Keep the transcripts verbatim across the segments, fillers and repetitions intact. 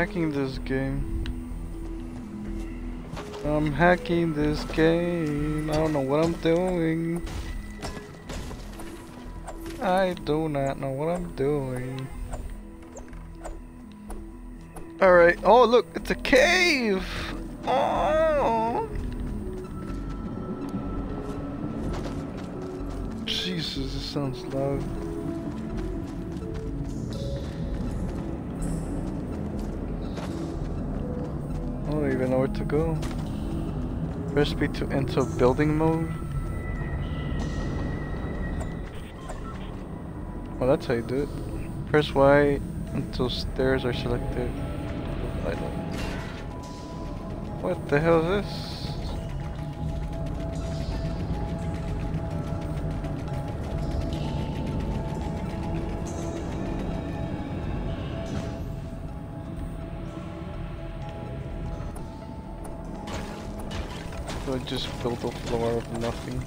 hacking this game. I'm hacking this game. I don't know what I'm doing. I do not know what I'm doing. Alright. Oh, look, it's a cave! Oh! Jesus, this sounds loud. I don't even know where to go. Press B to enter building mode. Well, that's how you do it. Press Y until stairs are selected. I don't. What the hell is this? So I just built a floor of nothing.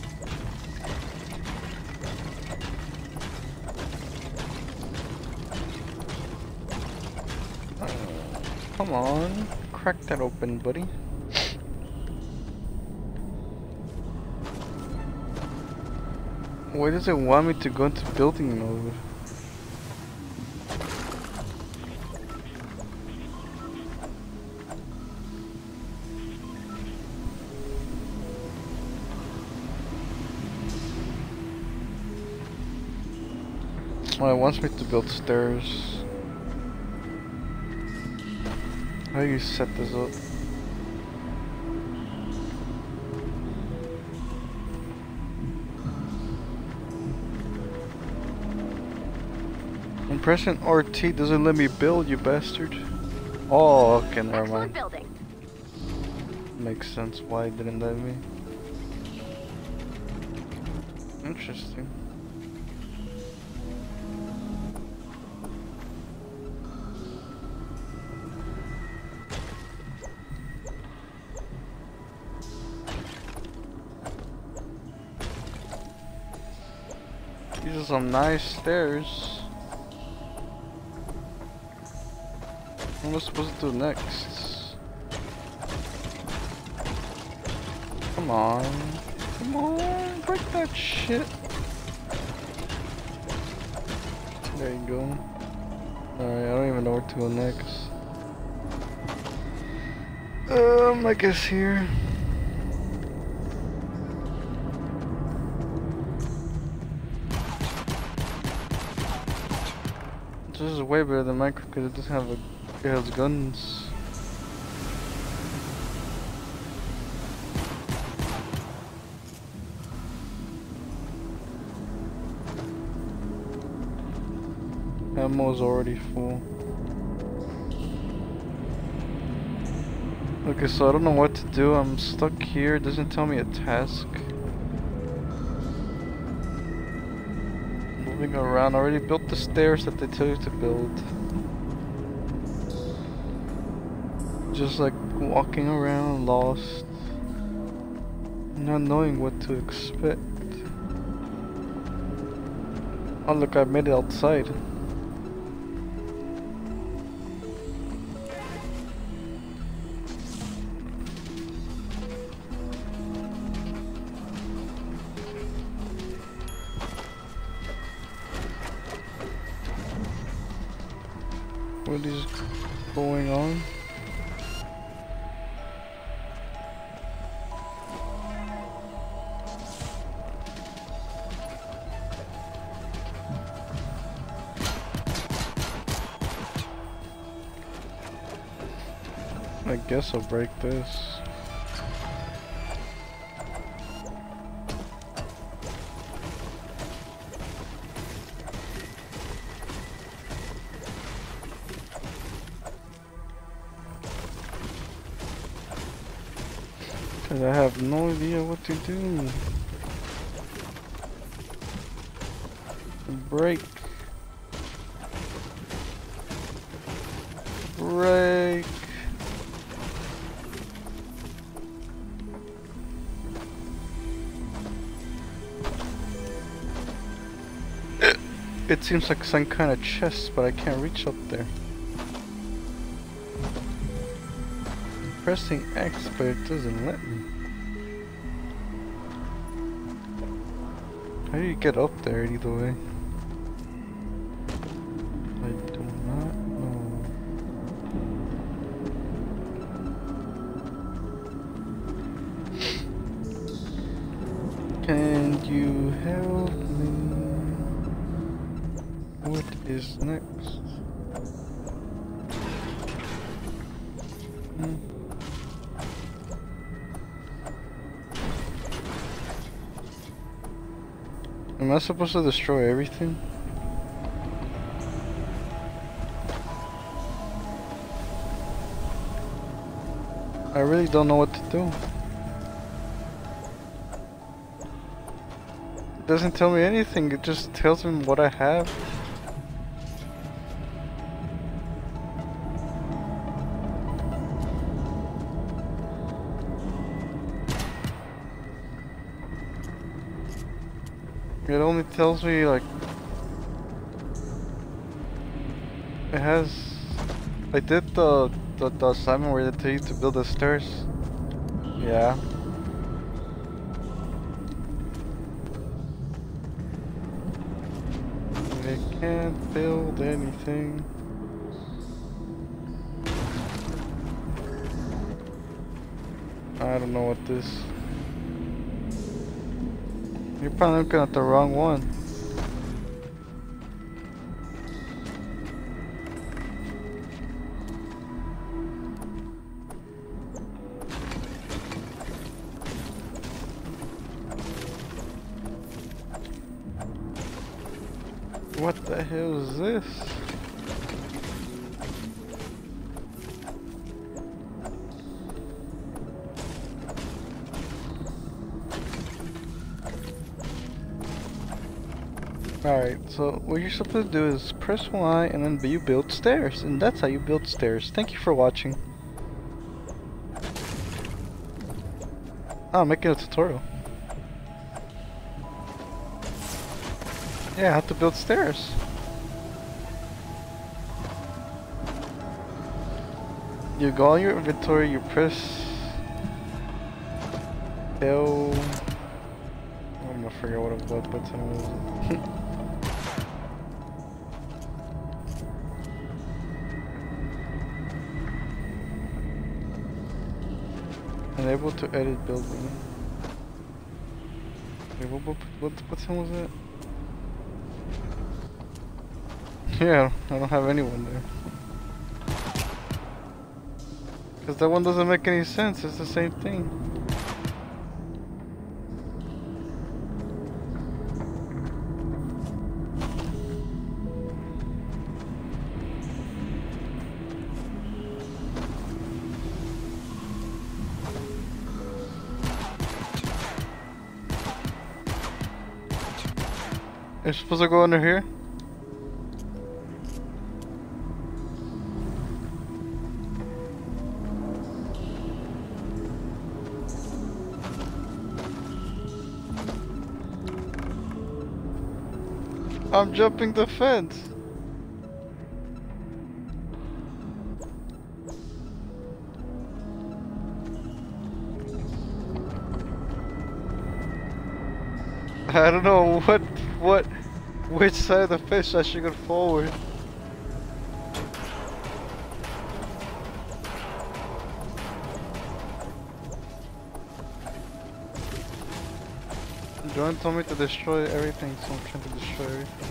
Come on, crack that open, buddy. Why does it want me to go into building mode? Oh, it wants me to build stairs. How do you set this up? I'm pressing R T doesn't let me build, you bastard. Oh, okay, never mind. Building. Makes sense why it didn't let me. Interesting. These are some nice stairs. What am I supposed to do next? Come on. Come on, break that shit. There you go. Alright, I don't even know where to go next. Um, I guess here. This is way better than Minecraft because it doesn't have a, it has guns. Ammo's already full. Okay, so I don't know what to do. I'm stuck here. It doesn't tell me a task. Moving around. I already built the stairs that they tell you to build. Just like walking around lost. Not knowing what to expect. Oh look, I made it outside. What is going on? I guess I'll break this. Cause I have no idea what to do. Break. Break. It seems like some kind of chest, but I can't reach up there. pressing X, but it doesn't let me. How do you get up there either way? I do not know. Can you help me? What is next? Hmm. Am I supposed to destroy everything? I really don't know what to do. It doesn't tell me anything, it just tells me what I have. It only tells me like it has. I did the the, the assignment where they tell you to build the stairs. Yeah. I can't build anything. I don't know what this. You're probably looking at the wrong one. What the hell is this? Alright, so what you're supposed to do is press Y and then you build stairs, and that's how you build stairs. Thank you for watching. Oh, I'm making a tutorial. Yeah, how to build stairs. You go on your inventory, you press L. I'm gonna forget what a what button was. Enable to edit building. Wait, what, what, what, what time was that? Yeah, I don't have anyone there. Because that one doesn't make any sense, it's the same thing. You're supposed to go under here? I'm jumping the fence. I don't know what, what, which side of the fish I should go forward. John told me to destroy everything, so I'm trying to destroy everything.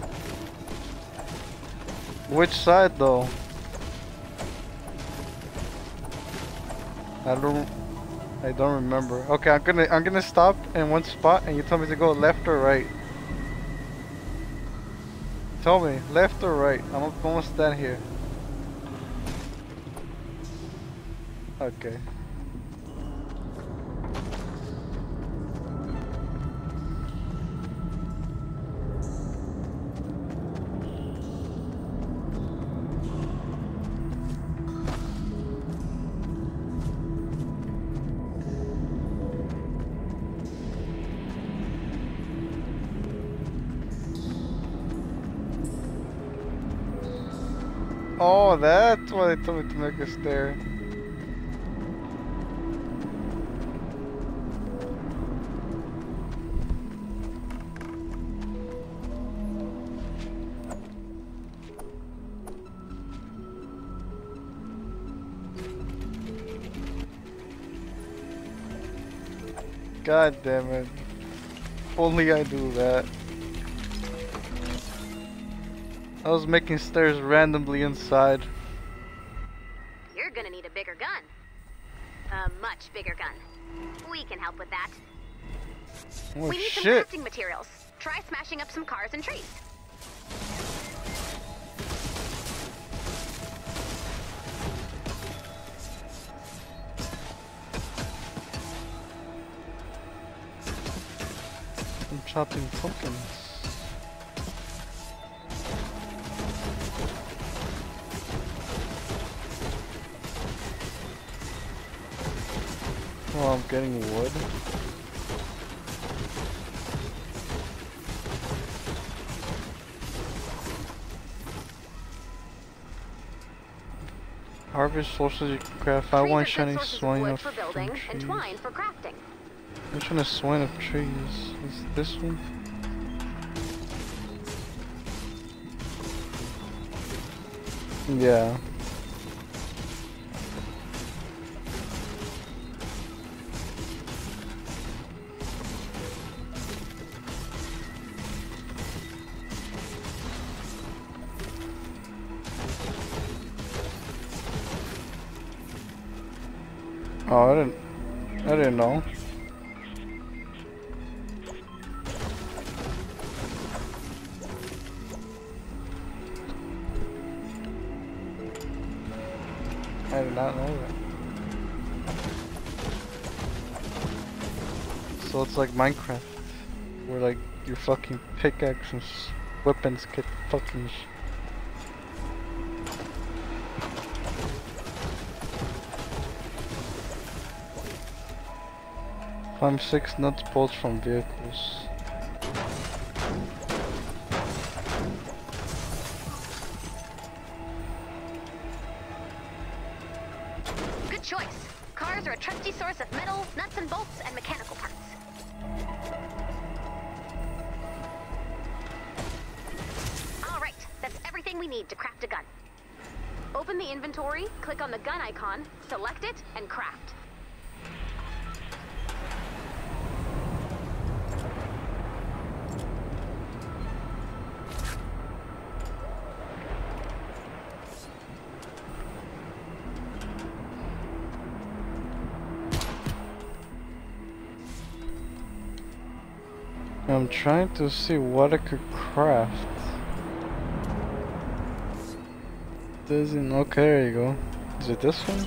Which side though? I don't, I don't remember. Okay, I'm gonna, I'm gonna stop in one spot, and you tell me to go left or right. Tell me, left or right? I'm almost stand here. Okay. Oh, that's why they told me to make a stair. God damn it. If only I do that. I was making stairs randomly inside. You're gonna need a bigger gun. A much bigger gun. We can help with that. Oh, we need shit. some crafting materials. Try smashing up some cars and trees. I'm chopping pumpkins. Oh, I'm getting wood. Harvest sources you can craft. I want shiny swine of for building and twine for crafting. Which one is swine of trees? Is this one? Yeah. Oh, I didn't. I didn't know. I did not know that. So it's like Minecraft, where like your fucking pickaxe and weapons get fucking sh Find six nuts bolts from vehicles. Good choice. Cars are a trusty source of metal, nuts and bolts, and mechanical parts. All right, that's everything we need to craft a gun. Open the inventory, click on the gun icon, select it, and craft. I'm trying to see what I could craft. Doesn't. Okay, there you go. Is it this one?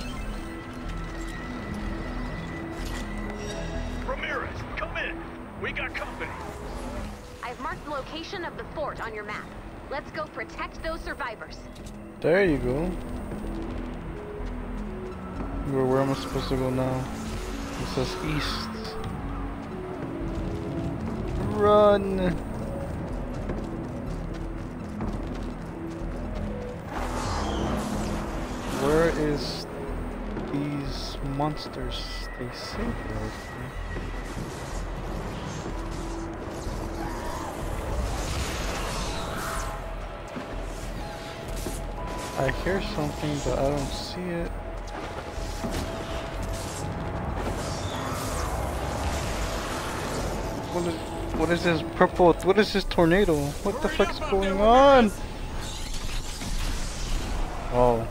Ramirez, come in. We got company. I've marked the location of the fort on your map. Let's go protect those survivors. There you go. Where, where am I supposed to go now? It says east. Run! Where is these monsters? They say they're I hear something, but I don't see it. What is, what is this purple? What is this tornado? What the fuck's going on? Oh.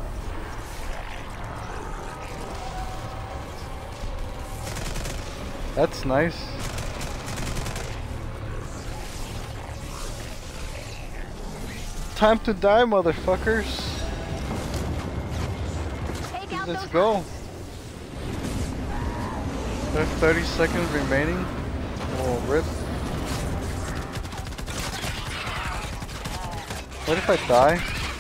That's nice. Time to die, motherfuckers. Let's go. There's thirty seconds remaining. Oh, rip. What if I die?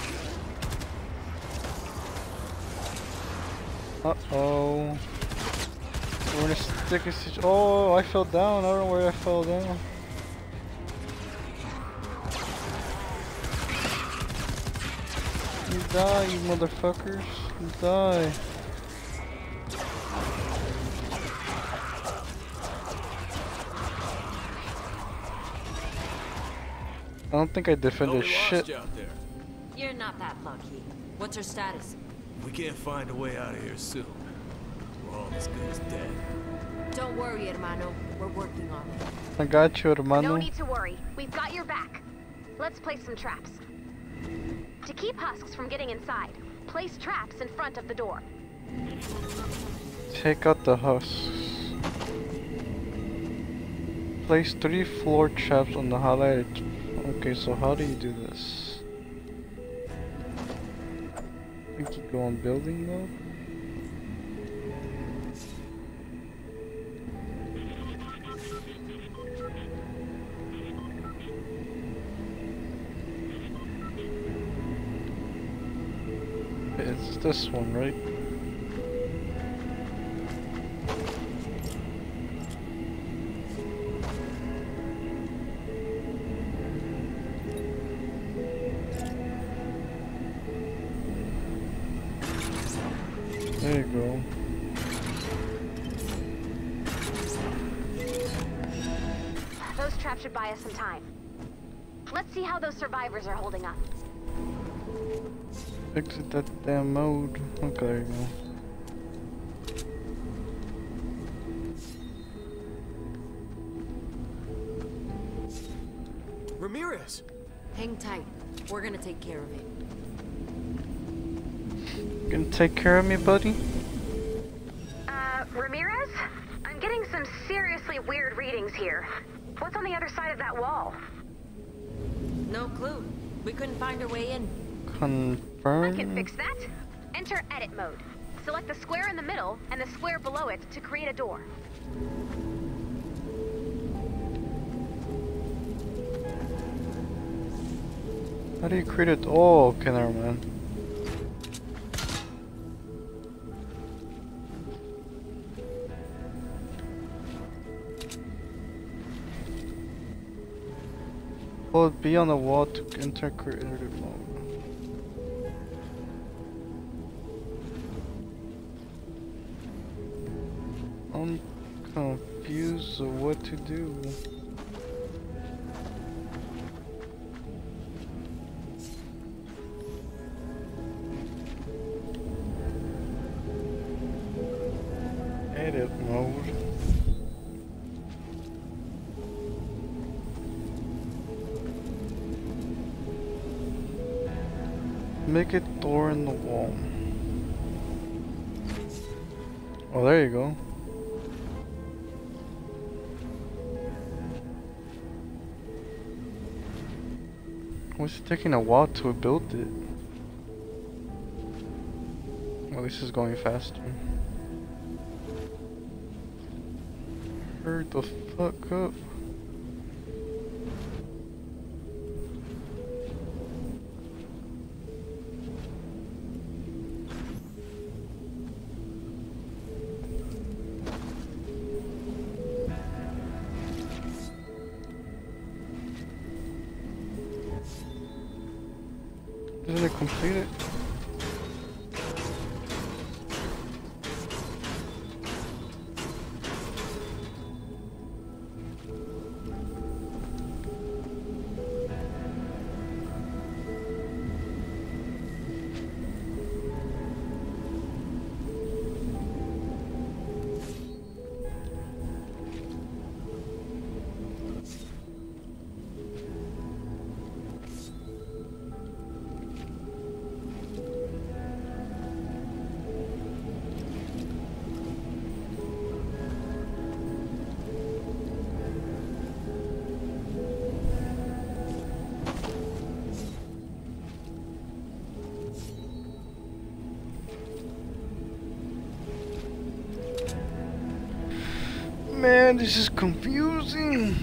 Uh-oh. We're in a sticky situation. Oh, I fell down. I don't know where I fell down. You die, you motherfuckers. You die. I don't think I defended shit. You out there. You're not that lucky. What's her status? We can't find a way out of here soon. We're all as good as dead. Don't Don't worry, hermano. We're working on it. I got you, hermano. No need to worry. We've got your back. Let's place some traps. To keep husks from getting inside, place traps in front of the door. Take out the husks. Place three floor traps on the highlighted. Okay, so how do you do this? I think you go on building mode. It's this one, right? There you go. Those traps should buy us some time. Let's see how those survivors are holding up. Exit that damn mode. Okay, there you go. Ramirez! Hang tight. We're gonna take care of it. You gonna take care of me, buddy? Uh, Ramirez? I'm getting some seriously weird readings here. What's on the other side of that wall? No clue. We couldn't find our way in. Confirm. I can fix that. Enter edit mode. Select the square in the middle and the square below it to create a door. How do you create it? Oh, okay, never mind. Will it be on the wall to enter creative mode? I'm confused of what to do. Edit mode. Make a door in the wall. Oh, there you go. What's it taking a while to build it? Well, this is going faster. Hurry the fuck up. Did it complete it? Man, this is confusing.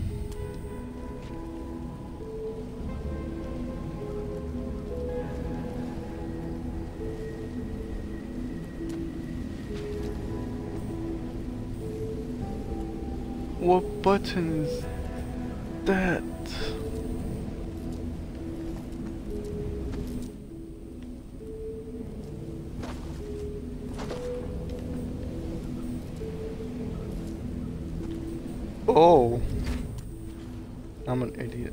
What button is that? Oh, I'm an idiot.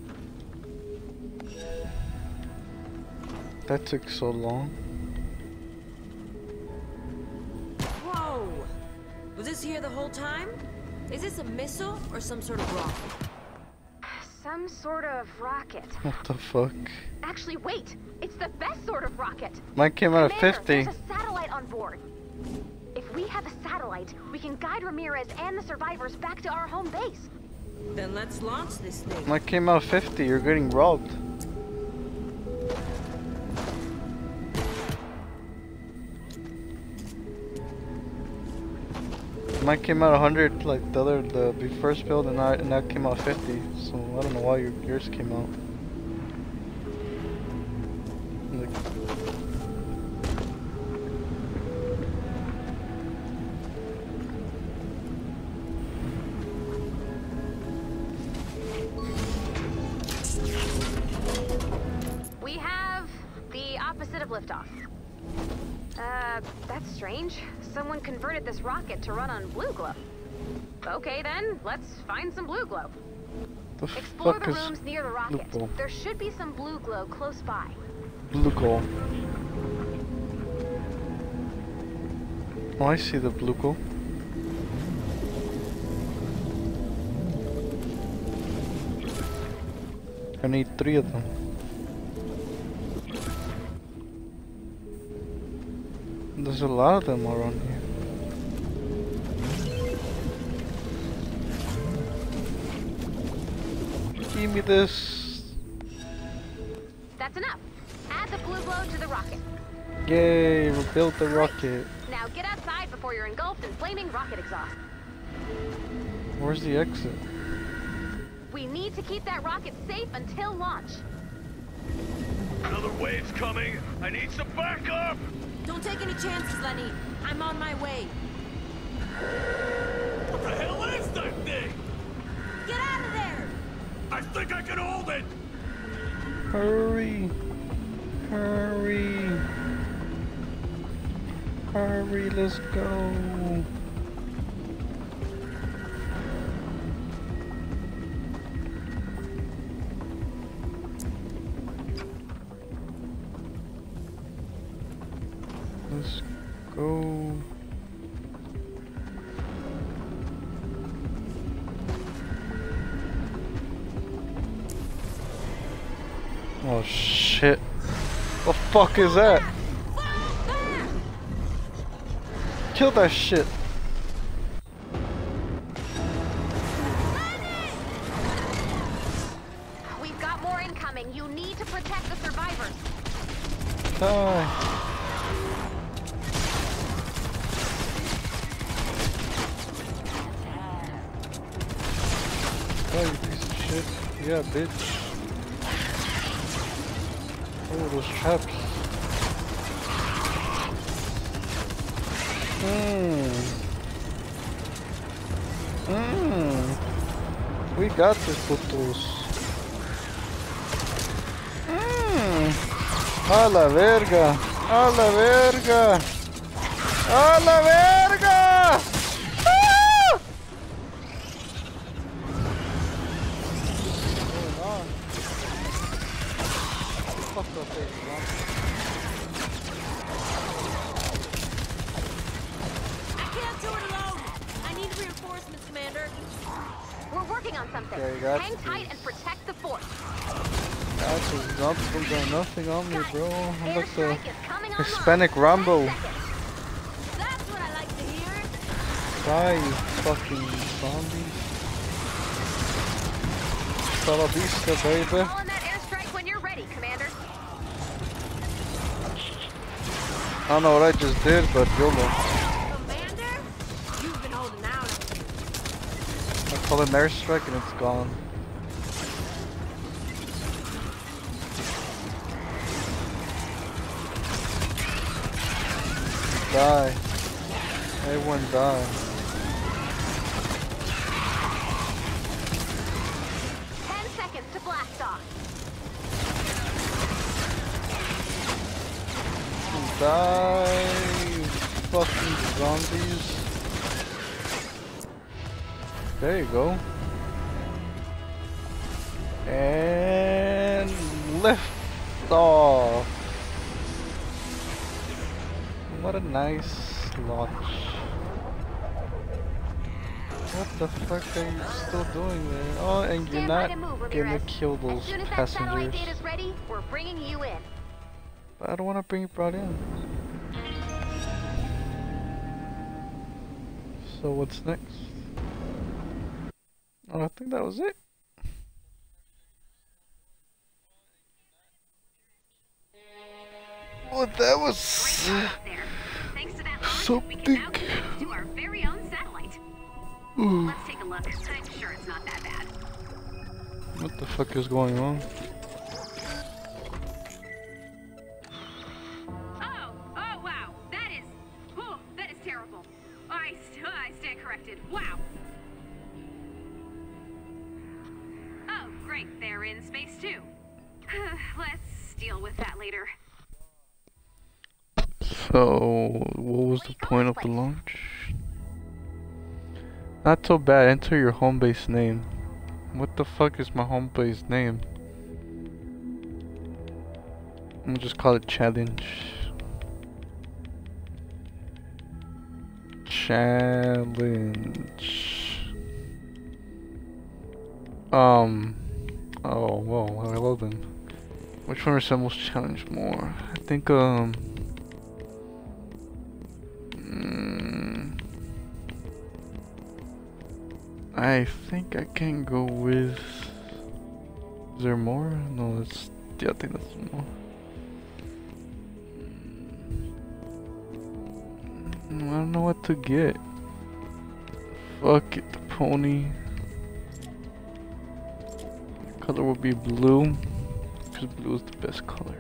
That took so long. Whoa! Was this here the whole time? Is this a missile or some sort of rocket? Some sort of rocket. What the fuck? Actually, wait. It's the best sort of rocket. Mine came out at Commander, fifty. there's a satellite on board. If we have a satellite, we can guide Ramirez and the survivors back to our home base. Then let's launch this thing. Mine came out fifty. You're getting robbed. Mine came out one hundred like the other, the be- first build, and I and that came out fifty. So I don't know why your, yours came out. Like, We have the opposite of liftoff. Uh, that's strange. Someone converted this rocket to run on blue glow. Okay then, let's find some blue glow. the Explore fuck the is rooms near the blue rocket. glow? There should be some blue glow close by. Blue glow. Oh, I see the blue glow. I need three of them. There's a lot of them around here. Give me this. That's enough. Add the blue glow to the rocket. Yay, we built the Great. rocket. Now get outside before you're engulfed in flaming rocket exhaust. Where's the exit? We need to keep that rocket safe until launch. Another wave's coming. I need some backup. Don't take any chances, Lenny. I'm on my way. What the hell is that thing? Get out of there! I think I can hold it. Hurry. Hurry. Hurry, let's go. Let's go. Oh shit. The fuck is that? Kill that shit. We've got more incoming. You need to protect the survivors. Die. Oh, you piece of shit. Yeah, bitch. Oh, those traps. Mmm. Mmm. We got this, putos. Mmm. A la verga. A la verga. A la verga. ¡Ah! Fuck that thing, man. I can't do it alone! I need reinforcements, Commander. We're working on something. Okay, got Hang this. tight and protect the fort. That's a nothing, got nothing on me, bro. I'm like the Airstrike is coming online. Hispanic Rambo. ten seconds. That's what I like to hear. Die, you fucking zombies. Salavista, baby. Call in that airstrike when you're ready, Commander. I don't know what I just did, but YOLO. Commander? You've been holding out on me. I call it an airstrike and it's gone. Die. Everyone die. Ten seconds to blast off. Die, you fucking zombies. There you go. And lift off. What a nice launch. What the fuck are you still doing there? Oh, and you're Stand by not to move, gonna Ramirez. kill As those soon as that satellite passengers. data's ready, we're bringing you in. But I don't want to bring it brought in. So what's next? Oh, I think that was it. Well, that was Great job there. Thanks to that launch, we can something. now connect to our very own satellite. Ooh, Let's take a look. I'm sure it's not that bad. what the fuck is going on? Oh, oh wow, that is, oh, that is terrible. I, st I stand corrected. Wow. Oh, great, they're in space too. Let's deal with that later. So, what was the point of the launch? Not so bad. Enter your home base name. What the fuck is my home base name? I'm gonna just call it challenge. Challenge. Um. Oh, well, well then. Which one resembles challenge more? I think, um. Mm, I think I can go with. Is there more? No, that's. Yeah, I think that's more. Mm, I don't know what to get. Fuck it, the pony. Color will be blue, because blue is the best color.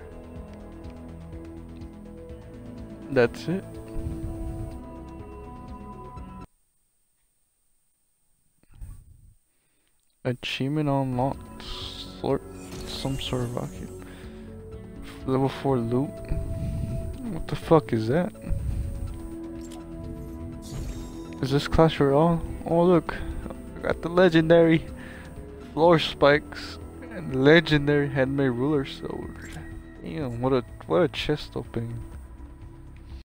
That's it. Achievement unlocked. Sort some sort of rocket. Level four loot. What the fuck is that? Is this Clash Royale? Oh look, I got the legendary floor spikes and legendary handmade ruler sword. Damn, what a what a chest opening.